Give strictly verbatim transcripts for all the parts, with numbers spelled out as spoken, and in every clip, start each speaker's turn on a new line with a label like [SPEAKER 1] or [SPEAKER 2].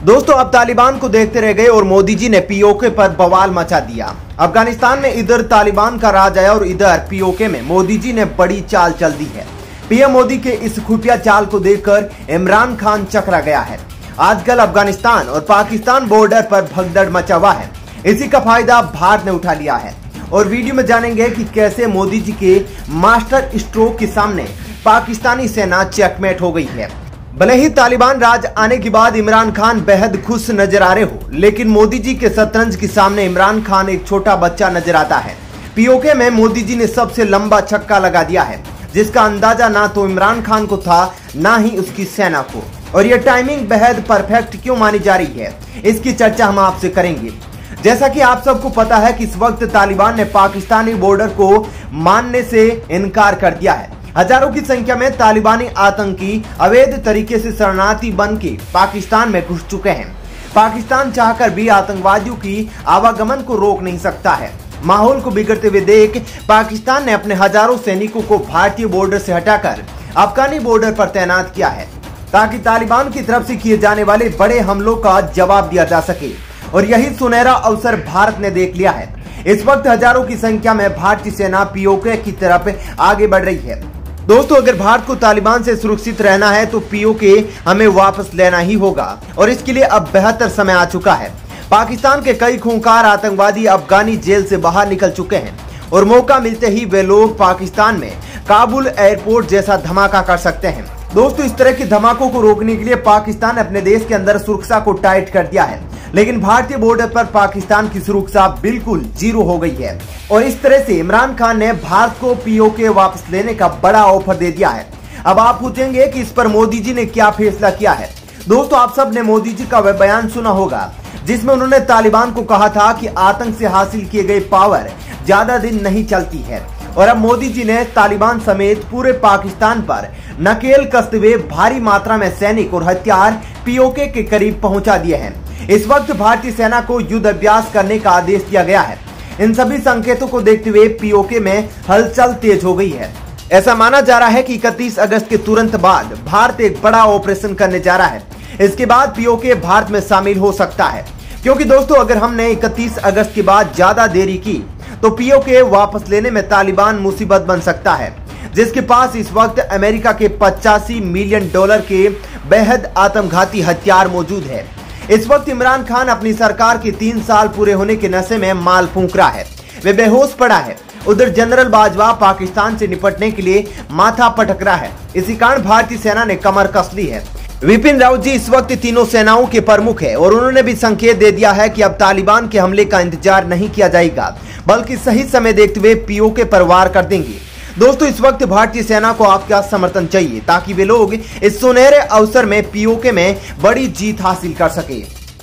[SPEAKER 1] दोस्तों अब तालिबान को देखते रह गए और मोदी जी ने पीओके पर बवाल मचा दिया। अफगानिस्तान में इधर तालिबान का राज आया और इधर पीओके में मोदी जी ने बड़ी चाल चल दी है। पीएम मोदी के इस खुफिया चाल को देखकर इमरान खान चकरा गया है। आजकल अफगानिस्तान और पाकिस्तान बॉर्डर पर भगदड़ मचा हुआ है। इसी का फायदा भारत ने उठा लिया है और वीडियो में जानेंगे कि कैसे मोदी जी के मास्टर स्ट्रोक के सामने पाकिस्तानी सेना चेकमेट हो गई है। भले ही तालिबान राज आने के बाद इमरान खान बेहद खुश नजर आ रहे हो, लेकिन मोदी जी के शतरंज के सामने इमरान खान एक छोटा बच्चा नजर आता है। पीओके में मोदी जी ने सबसे लंबा छक्का लगा दिया है, जिसका अंदाजा ना तो इमरान खान को था ना ही उसकी सेना को। और यह टाइमिंग बेहद परफेक्ट क्यों मानी जा रही है, इसकी चर्चा हम आपसे करेंगे। जैसा कि आप सबको पता है कि इस वक्त तालिबान ने पाकिस्तानी बॉर्डर को मानने से इनकार कर दिया है। हजारों की संख्या में तालिबानी आतंकी अवैध तरीके से शरणार्थी बन के पाकिस्तान में घुस चुके हैं। पाकिस्तान चाहकर भी आतंकवादियों की आवागमन को रोक नहीं सकता है। माहौल को बिगड़ते हुए देख पाकिस्तान ने अपने हजारों सैनिकों को भारतीय बॉर्डर से हटाकर अफगानी बॉर्डर पर तैनात किया है, ताकि तालिबान की तरफ से किए जाने वाले बड़े हमलों का जवाब दिया जा सके। और यही सुनहरा अवसर भारत ने देख लिया है। इस वक्त हजारों की संख्या में भारतीय सेना पीओके की तरफ आगे बढ़ रही है। दोस्तों अगर भारत को तालिबान से सुरक्षित रहना है तो पीओके हमें वापस लेना ही होगा और इसके लिए अब बेहतर समय आ चुका है। पाकिस्तान के कई खूंखार आतंकवादी अफगानी जेल से बाहर निकल चुके हैं और मौका मिलते ही वे लोग पाकिस्तान में काबुल एयरपोर्ट जैसा धमाका कर सकते हैं। दोस्तों इस तरह के धमाकों को रोकने के लिए पाकिस्तान ने अपने देश के अंदर सुरक्षा को टाइट कर दिया है, लेकिन भारतीय बॉर्डर पर पाकिस्तान की सुरक्षा बिल्कुल जीरो हो गई है। और इस तरह से इमरान खान ने भारत को पीओके वापस लेने का बड़ा ऑफर दे दिया है। अब आप पूछेंगे कि इस पर मोदी जी ने क्या फैसला किया है। दोस्तों आप सब ने मोदी जी का वह बयान सुना होगा जिसमें उन्होंने तालिबान को कहा था कि आतंक से हासिल किए गए पावर ज्यादा दिन नहीं चलती है। और अब मोदी जी ने तालिबान समेत पूरे पाकिस्तान पर नकेल कसते हुए भारी मात्रा में सैनिक और हथियार पीओके के करीब पहुंचा दिए हैं। इस वक्त भारतीय सेना को युद्ध अभ्यास करने का आदेश दिया गया है। इन सभी संकेतों को देखते हुए पीओके में हलचल तेज हो गई है। ऐसा माना जा रहा है कि इकतीस अगस्त के तुरंत बाद भारत एक बड़ा ऑपरेशन करने जा रहा है। इसके बाद पीओके भारत में शामिल हो सकता है, क्योंकि दोस्तों अगर हमने इकतीस अगस्त के बाद ज्यादा देरी की तो पीओके वापस लेने में तालिबान मुसीबत बन सकता है, जिसके पास इस वक्त अमेरिका के पचासी मिलियन डॉलर के बेहद आत्मघाती हथियार मौजूद है। इस वक्त इमरान खान अपनी सरकार के तीन साल पूरे होने के नशे में माल फूंक रहा है, वे बेहोश पड़ा है। उधर जनरल बाजवा पाकिस्तान से निपटने के लिए माथा पटक रहा है। इसी कारण भारतीय सेना ने कमर कस ली है। विपिन रावत जी इस वक्त तीनों सेनाओं के प्रमुख है और उन्होंने भी संकेत दे दिया है कि अब तालिबान के हमले का इंतजार नहीं किया जाएगा, बल्कि सही समय देखते हुए पीओके पर वार कर देंगे। दोस्तों इस वक्त भारतीय सेना को आपका समर्थन चाहिए ताकि वे लोग इस सुनहरे अवसर में पीओके में बड़ी जीत हासिल कर सके।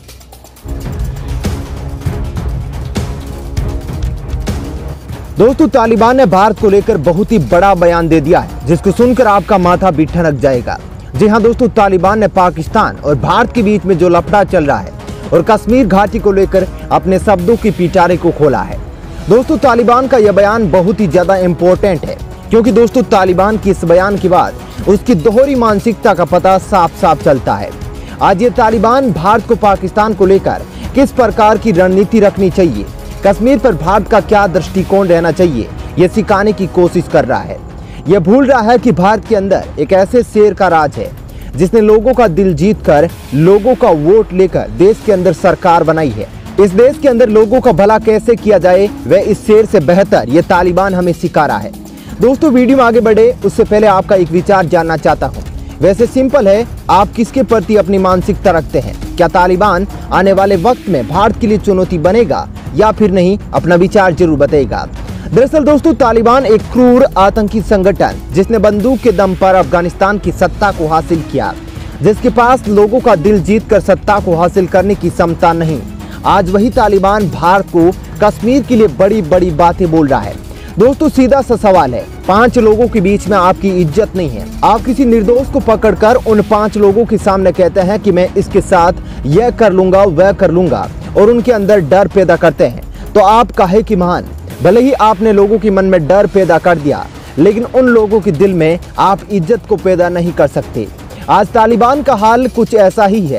[SPEAKER 1] दोस्तों तालिबान ने भारत को लेकर बहुत ही बड़ा बयान दे दिया है, जिसको सुनकर आपका माथा भी ठनक जाएगा। जी हां दोस्तों, तालिबान ने पाकिस्तान और भारत के बीच में जो लफड़ा चल रहा है और कश्मीर घाटी को लेकर अपने शब्दों की पिटारे को खोला है। दोस्तों तालिबान का यह बयान बहुत ही ज्यादा इम्पोर्टेंट है, क्योंकि दोस्तों तालिबान की इस बयान के बाद उसकी दोहरी मानसिकता का पता साफ साफ चलता है। आज ये तालिबान भारत को पाकिस्तान को लेकर किस प्रकार की रणनीति रखनी चाहिए, कश्मीर पर भारत का क्या दृष्टिकोण रहना चाहिए, ये सिखाने की कोशिश कर रहा है। यह भूल रहा है कि भारत के अंदर एक ऐसे शेर का राज है जिसने लोगों का दिल जीत कर लोगों का वोट लेकर देश के अंदर सरकार बनाई है। इस देश के अंदर लोगों का भला कैसे किया जाए वह इस शेर से बेहतर ये तालिबान हमें सिखा रहा है। दोस्तों वीडियो में आगे बढ़े उससे पहले आपका एक विचार जानना चाहता हूँ। वैसे सिंपल है, आप किसके प्रति अपनी मानसिकता रखते हैं? क्या तालिबान आने वाले वक्त में भारत के लिए चुनौती बनेगा या फिर नहीं? अपना विचार जरूर बताइएगा। दरअसल दोस्तों तालिबान एक क्रूर आतंकी संगठन जिसने बंदूक के दम पर अफगानिस्तान की सत्ता को हासिल किया, जिसके पास लोगों का दिल जीत कर सत्ता को हासिल करने की क्षमता नहीं। आज वही तालिबान भारत को कश्मीर के लिए बड़ी बड़ी बातें बोल रहा है। दोस्तों सीधा सा सवाल है, पांच लोगों के बीच में आपकी इज्जत नहीं है। आप किसी निर्दोष को पकड़कर उन पांच लोगों के सामने कहते हैं कि मैं इसके साथ यह कर लूंगा वह कर लूंगा और उनके अंदर डर पैदा करते हैं, तो आप काहे की महान। भले ही आपने लोगों के मन में डर पैदा कर दिया, लेकिन उन लोगों के दिल में आप इज्जत को पैदा नहीं कर सकते। आज तालिबान का हाल कुछ ऐसा ही है।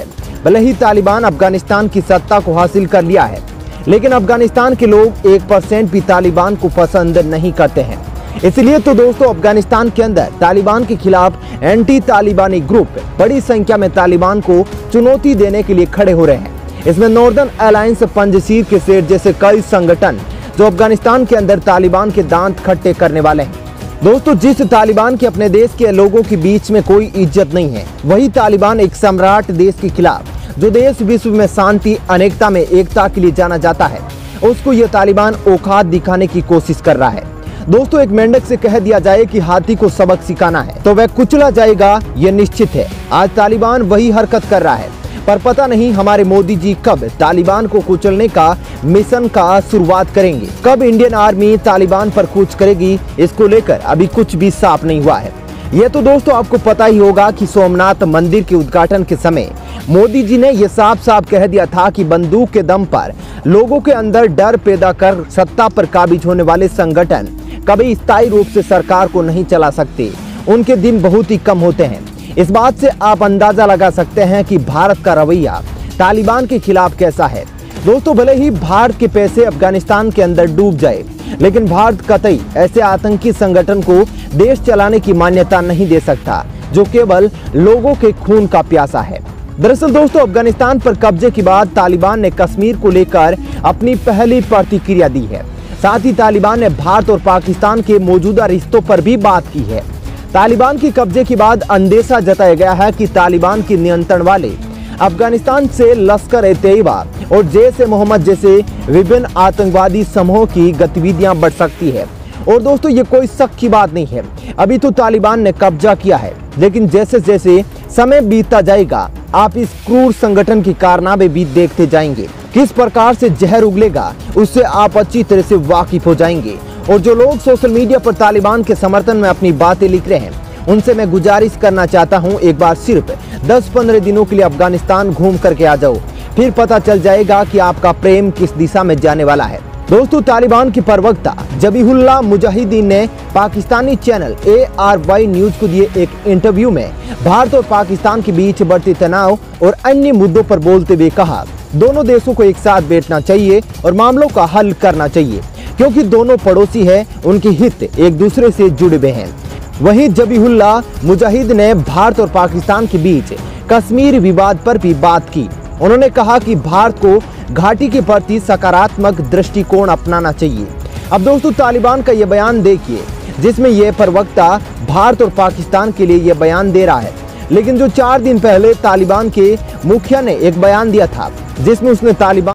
[SPEAKER 1] भले ही तालिबान अफगानिस्तान की सत्ता को हासिल कर लिया है, लेकिन अफगानिस्तान के लोग एक परसेंट भी तालिबान को पसंद नहीं करते हैं। इसलिए तो दोस्तों अफगानिस्तान के अंदर तालिबान के खिलाफ एंटी तालिबानी ग्रुप बड़ी संख्या में तालिबान को चुनौती देने के लिए खड़े हो रहे हैं। इसमें नॉर्दर्न अलायंस, पंजशीर के सेठ जैसे कई संगठन जो अफगानिस्तान के अंदर तालिबान के दांत खट्टे करने वाले हैं। दोस्तों, जिस तालिबान के अपने देश के लोगों के बीच में कोई इज्जत नहीं है, वही तालिबान एक सम्राट देश के खिलाफ, जो देश विश्व में शांति, अनेकता में एकता के लिए जाना जाता है, उसको ये तालिबान औकात दिखाने की कोशिश कर रहा है। दोस्तों, एक मेंढक से कह दिया जाए कि हाथी को सबक सिखाना है तो वह कुचला जाएगा, ये निश्चित है। आज तालिबान वही हरकत कर रहा है, पर पता नहीं हमारे मोदी जी कब तालिबान को कुचलने का मिशन का शुरुआत करेंगे, कब इंडियन आर्मी तालिबान पर कूच करेगी, इसको लेकर अभी कुछ भी साफ नहीं हुआ है। यह तो दोस्तों आपको पता ही होगा कि सोमनाथ मंदिर के उद्घाटन के समय मोदी जी ने यह साफ साफ कह दिया था कि बंदूक के दम पर लोगों के अंदर डर पैदा कर सत्ता पर काबिज होने वाले संगठन कभी स्थायी रूप से सरकार को नहीं चला सकते, उनके दिन बहुत ही कम होते हैं। इस बात से आप अंदाजा लगा सकते हैं कि भारत का रवैया तालिबान के खिलाफ कैसा है। दोस्तों, भले ही भारत के पैसे अफगानिस्तान के अंदर डूब जाए, लेकिन भारत कतई ऐसे आतंकी संगठन को देश चलाने की मान्यता नहीं दे सकता जो केवल लोगों के खून का प्यासा है। दरअसल दोस्तों, अफगानिस्तान पर कब्जे के बाद तालिबान ने कश्मीर को लेकर अपनी पहली प्रतिक्रिया दी है। साथ ही तालिबान ने भारत और पाकिस्तान के मौजूदा रिश्तों पर भी बात की है। तालिबान की कब्जे के बाद अंदेशा जताया गया है कि तालिबान के नियंत्रण वाले अफगानिस्तान से लश्कर-ए-तैयबा और जैश-ए-मोहम्मद जैसे विभिन्न आतंकवादी समूहों की गतिविधियां बढ़ सकती है। और दोस्तों, ये कोई शक की बात नहीं है, अभी तो तालिबान ने कब्जा किया है, लेकिन जैसे जैसे समय बीतता जाएगा आप इस क्रूर संगठन की कारनामे भी देखते जाएंगे। किस प्रकार से जहर उगलेगा उससे आप अच्छी तरह से वाकिफ हो जाएंगे। और जो लोग सोशल मीडिया पर तालिबान के समर्थन में अपनी बातें लिख रहे हैं, उनसे मैं गुजारिश करना चाहता हूं, एक बार सिर्फ दस पंद्रह दिनों के लिए अफगानिस्तान घूम करके आ जाओ, फिर पता चल जाएगा कि आपका प्रेम किस दिशा में जाने वाला है। दोस्तों, तालिबान के प्रवक्ता जबीहुल्लाह मुजाहिदीन ने Pakistani channel A R Y news को दिए एक इंटरव्यू में भारत और पाकिस्तान के बीच बढ़ते तनाव और अन्य मुद्दों पर बोलते हुए कहा, दोनों देशों को एक साथ बैठना चाहिए और मामलों का हल करना चाहिए, क्योंकि दोनों पड़ोसी हैं, उनके हित एक दूसरे से जुड़े हुए हैं। वहीं जबीहुल्लाह मुजाहिद ने भारत और पाकिस्तान के बीच कश्मीर विवाद पर भी बात की। उन्होंने कहा कि भारत को घाटी के प्रति सकारात्मक दृष्टिकोण अपनाना चाहिए। अब दोस्तों, तालिबान का यह बयान देखिए, जिसमें यह प्रवक्ता भारत और पाकिस्तान के लिए यह बयान दे रहा है, लेकिन जो चार दिन पहले तालिबान के मुखिया ने एक बयान दिया था, जिसमें उसने तालिबान